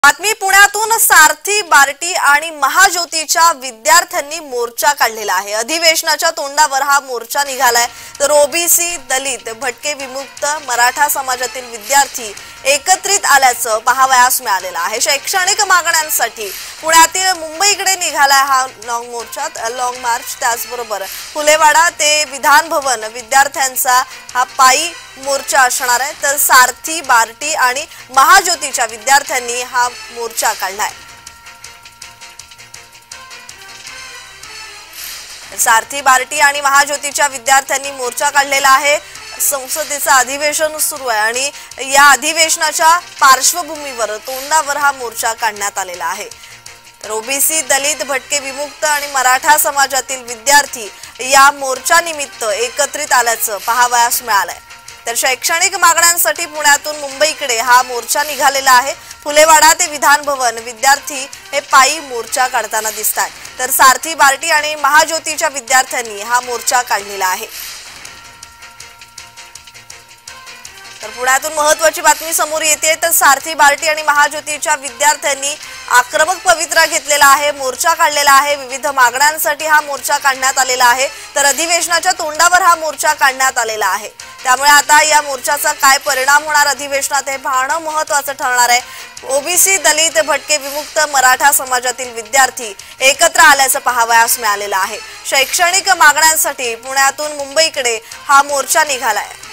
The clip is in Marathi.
बातमी पुण्यातून सारथी बार्टी आणि महाज्योतीच्या विद्यार्थ्यांनी मोर्चा काढलेला आहे। अधिवेशनाच्या तोंडावर हा मोर्चा निघालाय। तर ओबीसी, दलित, भटके विमुक्त, मराठा समाजातील विद्यार्थी एकत्रित आल्याचं पाहावयास मिळालेलं आहे। शैक्षणिक मागण्यांसाठी पुण्यातील मुंबईकडे निघालाय हा लॉंग मार्च। त्याचबरोबर फुलेवाडा ते विधान भवन विद्यार्थ्यांचा हा पायी मोर्चा असणार आहे। तर सारथी बार्टी आणि महाज्योतीच्या विद्यार्थ्यांनी हा मोर्चा काढलाय। सारथी बार्टी आणि महाज्योतीच्या विद्यार्थ्यांनी मोर्चा काढलेला आहे। संसदेचं अधिवेशन सुरू आहे आणि या अधिवेशनाच्या पार्श्वभूमीवर तोंडावर हा मोर्चा काढण्यात आलेला आहे। तर ओबीसी, दलित, भटके विमुक्त आणि मराठा समाजातील विद्यार्थी या मोर्चा निमित्त एकत्रित आल्याचं पाहावयास मिळालंय। तर शैक्षणिक मागण्यांसाठी पुण्यातून मुंबईकडे हा मोर्चा निघालेला आहे। फुलेवाडा ते विधान भवन विद्यार्थी हे पायी मोर्चा काढताना दिसतात। तर सारथी बार्टी आणि महाज्योतीच्या विद्यार्थ्यांनी हा मोर्चा काढलेला आहे। तर पुण्यातून महत्त्वाची बातमी समोर येते। तर सारथी बार्टी आणि महाज्योतीच्या विद्यार्थ्यांनी आक्रमक पवित्रा घेतलेला आहे, मोर्चा काढलेला आहे। विविध मागण्यांसाठी हा मोर्चा काढण्यात आलेला आहे। तर अधिवेशनाच्या तोंडावर हा मोर्चा काढण्यात आलेला आहे। त्यामुळे आता या मोर्चाचा काय परिणाम होणार अधिवेशनात हे पाहणं महत्त्वाचं ठरणार आहे। ओबीसी, दलित, भटके विमुक्त, मराठा समाजातील विद्यार्थी एकत्र आल्याचं पाहावयास मिळालेलं आहे। शैक्षणिक मागण्यांसाठी पुण्यातून मुंबईकडे हा मोर्चा निघालाय।